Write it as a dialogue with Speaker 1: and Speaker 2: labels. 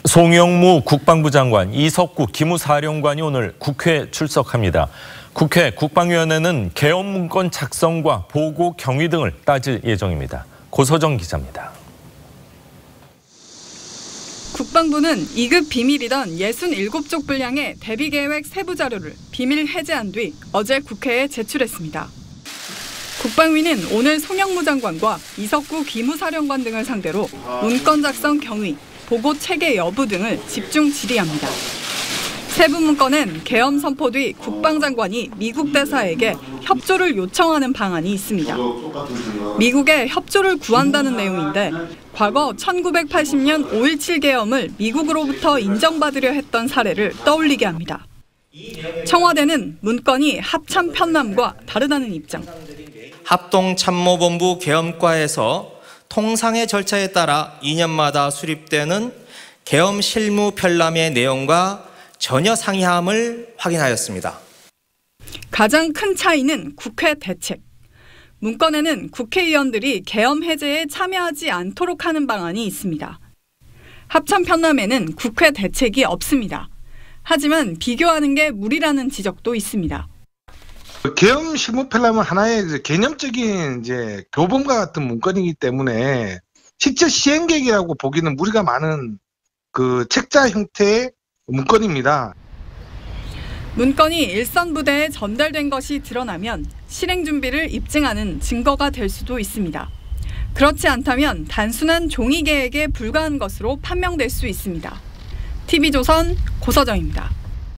Speaker 1: 송영무 국방부 장관, 이석구 기무사령관이 오늘 국회에 출석합니다. 국회 국방위원회는 계엄 문건 작성과 보고 경위 등을 따질 예정입니다. 고서정 기자입니다.
Speaker 2: 국방부는 2급 비밀이던 67쪽 분량의 대비계획 세부 자료를 비밀 해제한 뒤 어제 국회에 제출했습니다. 국방위는 오늘 송영무 장관과 이석구 기무사령관 등을 상대로 문건 작성 경위, 보고 체계 여부 등을 집중 질의합니다. 세부 문건엔 계엄 선포 뒤 국방장관이 미국 대사에게 협조를 요청하는 방안이 있습니다. 미국에 협조를 구한다는 내용인데 과거 1980년 5.17 계엄을 미국으로부터 인정받으려 했던 사례를 떠올리게 합니다. 청와대는 문건이 합참 편람과 다르다는 입장.
Speaker 3: 합동참모본부 계엄과에서 통상의 절차에 따라 2년마다 수립되는 계엄 실무 편람의 내용과 전혀 상이함을 확인하였습니다.
Speaker 2: 가장 큰 차이는 국회 대책. 문건에는 국회의원들이 계엄 해제에 참여하지 않도록 하는 방안이 있습니다. 합참 편람에는 국회 대책이 없습니다. 하지만 비교하는 게 무리라는 지적도 있습니다.
Speaker 4: 계엄 실무 편람은 하나의 개념적인 교범과 같은 문건이기 때문에 실제 시행 계획이라고 보기는 무리가 많은 책자 형태의 문건입니다.
Speaker 2: 문건이 일선 부대에 전달된 것이 드러나면 실행 준비를 입증하는 증거가 될 수도 있습니다. 그렇지 않다면 단순한 종이 계획에 불과한 것으로 판명될 수 있습니다. TV조선 고서정입니다.